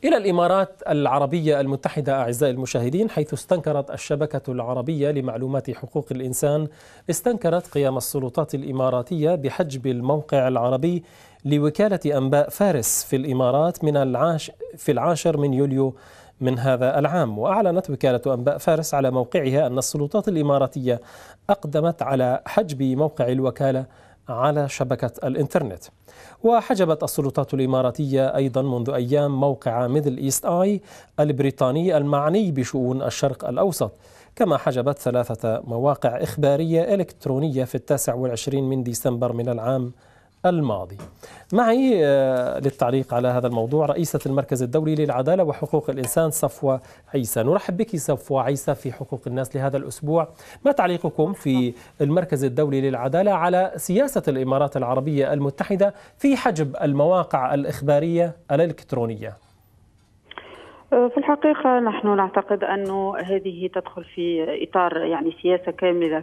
إلى الإمارات العربية المتحدة أعزائي المشاهدين، حيث استنكرت الشبكة العربية لمعلومات حقوق الإنسان قيام السلطات الإماراتية بحجب الموقع العربي لوكالة أنباء فارس في الإمارات في 10 من يوليو من هذا العام. وأعلنت وكالة أنباء فارس على موقعها أن السلطات الإماراتية أقدمت على حجب موقع الوكالة على شبكة الإنترنت. وحجبت السلطات الإماراتية أيضا منذ أيام موقع ميدل إيست آي البريطاني المعني بشؤون الشرق الأوسط، كما حجبت 3 مواقع إخبارية إلكترونية في 29 من ديسمبر من العام الماضي. معي للتعليق على هذا الموضوع رئيسة المركز الدولي للعدالة وحقوق الإنسان صفوة عيسى. نرحب بك صفوة عيسى في حقوق الناس لهذا الأسبوع. ما تعليقكم في المركز الدولي للعدالة على سياسة الإمارات العربية المتحدة في حجب المواقع الإخبارية الإلكترونية؟ في الحقيقة نحن نعتقد أنه هذه تدخل في إطار سياسة كاملة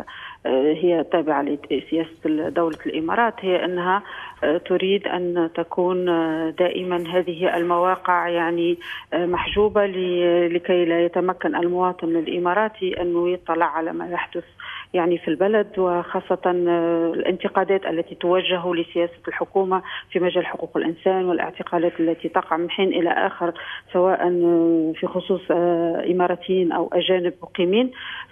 هي تابعة لسياسة دولة الإمارات، هي أنها تريد أن تكون دائما هذه المواقع محجوبة لكي لا يتمكن المواطن الإماراتي أنه يطلع على ما يحدث في البلد، وخاصة الانتقادات التي توجه لسياسة الحكومة في مجال حقوق الإنسان والاعتقالات التي تقع من حين إلى آخر، سواء في خصوص إماراتيين أو أجانب مقيمين.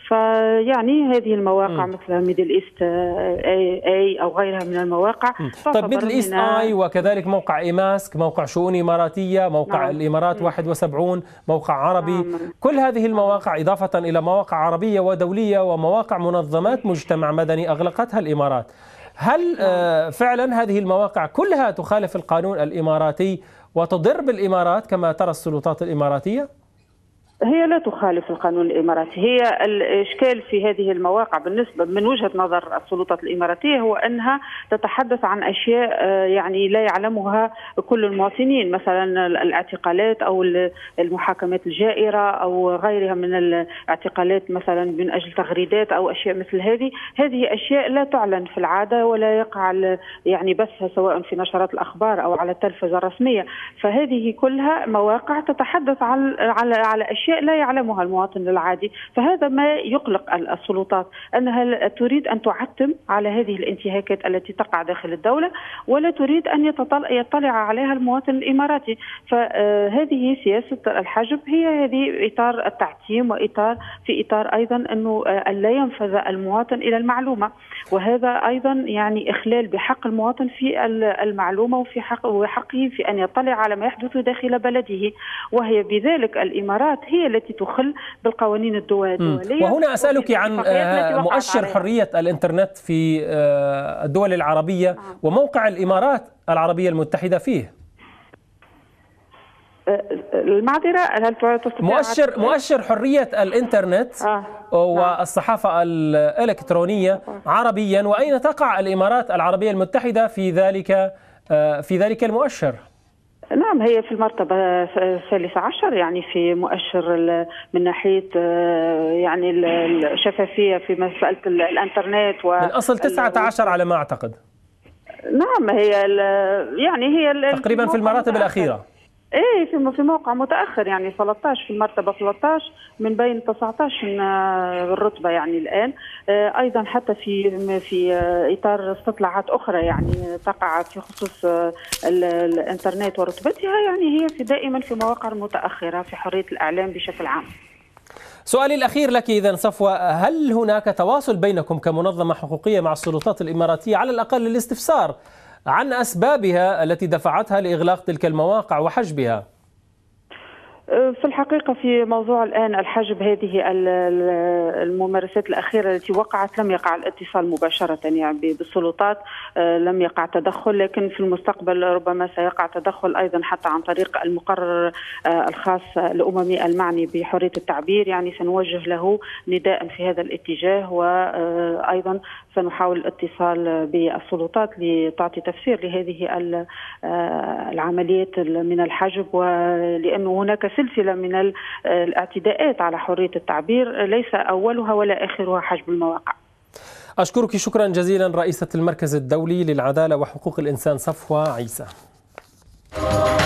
هذه المواقع مثل ميدل إيست آي أو غيرها من المواقع. طيب ميدل إيست آي وكذلك موقع إيماسك، موقع شؤون إماراتية، موقع الإمارات 71، موقع عربي، كل هذه المواقع إضافة إلى مواقع عربية ودولية ومواقع منظمات مجتمع مدني أغلقتها الإمارات. هل فعلا هذه المواقع كلها تخالف القانون الإماراتي وتضر بالإمارات كما ترى السلطات الإماراتية؟ هي لا تخالف القانون الإماراتي. هي الإشكال في هذه المواقع بالنسبة من وجهة نظر السلطات الإماراتية هو أنها تتحدث عن أشياء لا يعلمها كل المواطنين، مثلا الاعتقالات أو المحاكمات الجائرة أو غيرها من الاعتقالات مثلا من أجل تغريدات أو أشياء مثل هذه أشياء لا تعلن في العادة ولا يقع بثها سواء في نشرات الأخبار أو على التلفزة الرسمية. فهذه كلها مواقع تتحدث على أشياء لا يعلمها المواطن العادي، فهذا ما يقلق السلطات، أنها تريد أن تعتم على هذه الانتهاكات التي تقع داخل الدولة ولا تريد أن يطلع عليها المواطن الإماراتي. فهذه سياسة الحجب هي هذه إطار التعتيم في إطار أيضا أنه لا ينفذ المواطن إلى المعلومة، وهذا أيضا إخلال بحق المواطن في المعلومة وفي حقه في أن يطلع على ما يحدث داخل بلده، وهي بذلك الإمارات هي التي تخل بالقوانين الدولية. وهنا أسألك عن مؤشر حرية الإنترنت في الدول العربية وموقع الإمارات العربية المتحدة فيه. المعذرة، هل تستطيع مؤشر حرية الإنترنت والصحافة الإلكترونية عربيا، وأين تقع الإمارات العربية المتحدة في ذلك المؤشر؟ نعم، هي في المرتبة 13 في مؤشر من ناحية الشفافية في مسألة الإنترنت من أصل 19 على ما أعتقد. نعم، هي تقريبا في المراتب الأخيرة. في موقع متأخر 13 في المرتبة 13 من بين 19 الرتبة الآن. أيضا حتى في إطار استطلاعات أخرى تقع في خصوص الإنترنت ورتبتها هي دائما في مواقع متأخرة في حرية الإعلام بشكل عام. سؤالي الأخير لك إذن صفوة، هل هناك تواصل بينكم كمنظمة حقوقية مع السلطات الإماراتية على الأقل للاستفسار عن أسبابها التي دفعتها لإغلاق تلك المواقع وحجبها؟ في الحقيقة في موضوع الآن الحجب، هذه الممارسات الأخيرة التي وقعت لم يقع الاتصال مباشرة بالسلطات، لم يقع تدخل، لكن في المستقبل ربما سيقع تدخل أيضا حتى عن طريق المقرر الخاص الأممي المعني بحرية التعبير. سنوجه له نداء في هذا الاتجاه، وأيضا سنحاول الاتصال بالسلطات لتعطي تفسير لهذه العمليات من الحجب، ولأنه هناك سلسلة من الاعتداءات على حرية التعبير ليس أولها ولا آخرها حجب المواقع. أشكرك شكرا جزيلا رئيسة المركز الدولي للعدالة وحقوق الإنسان صفوة عيسى.